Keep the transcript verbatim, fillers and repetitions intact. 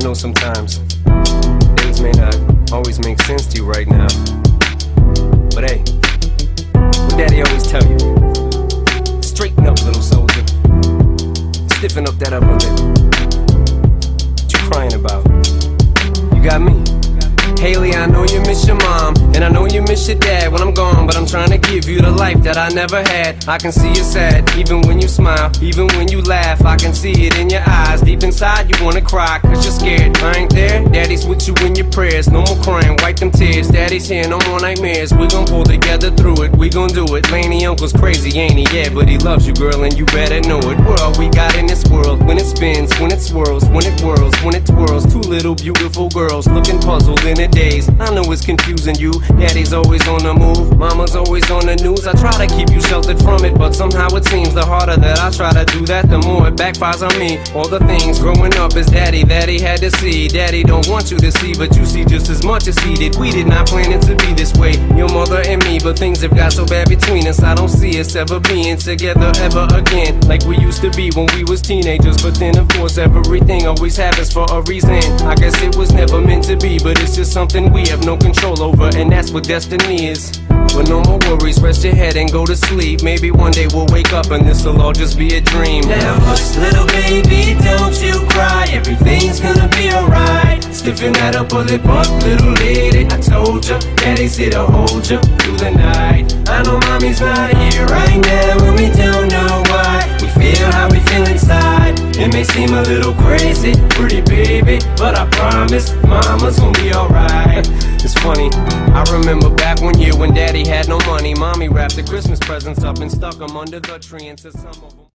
know sometimes things may not always make sense to you right now, but hey, what Daddy always tell you: straighten up, little soldier. Stiffen up that upper lip. What you crying about? You got me. Haley, I know you miss your mom, and I know you miss your dad when I'm gone, but I'm trying to give you the life that I never had. I can see you sad, even when you smile, even when you laugh. I can see it in your eyes, deep inside you wanna cry, cause you're scared. I ain't there, Daddy's with you in your prayers. No more crying, wipe them tears. Daddy's here, no more nightmares. We gon' pull together through it, we gon' do it. Laney uncle's crazy, ain't he? Yeah, but he loves you, girl, and you better know it. What all we got in this world, when it spins, when it swirls, when it whirls, when it twirls. Two little beautiful girls looking puzzled in it days. I know it's confusing you. Daddy's always on the move, mama's always on the news. I try to keep you sheltered from it, but somehow it seems the harder that I try to do that, the more it backfires on me. All the things growing up as Daddy that he had to see, Daddy don't want you to see, but you see just as much as he did. We did not plan it to be this way, your mother and me, but things have got so bad between us. I don't see us ever being together ever again, like we used to be when we was teenagers. But then of course everything always happens for a reason. I guess it was never meant to be, but it's just something we have no control over, and that's what destiny is. But no more worries, rest your head and go to sleep. Maybe one day we'll wake up and this'll all just be a dream. Now hush, little baby, don't you cry. Everything's gonna be alright. Stiffen that upper lip up, little lady. I told ya, Daddy's here to hold ya through the night. I know mommy's not here right now, and we don't know why. We feel how we feel inside. It may seem a little crazy, pretty baby, but I promise mama's gonna be alright. It's funny, I remember back one year when Daddy had no money. Mommy wrapped the Christmas presents up and stuck them under the tree and said some of them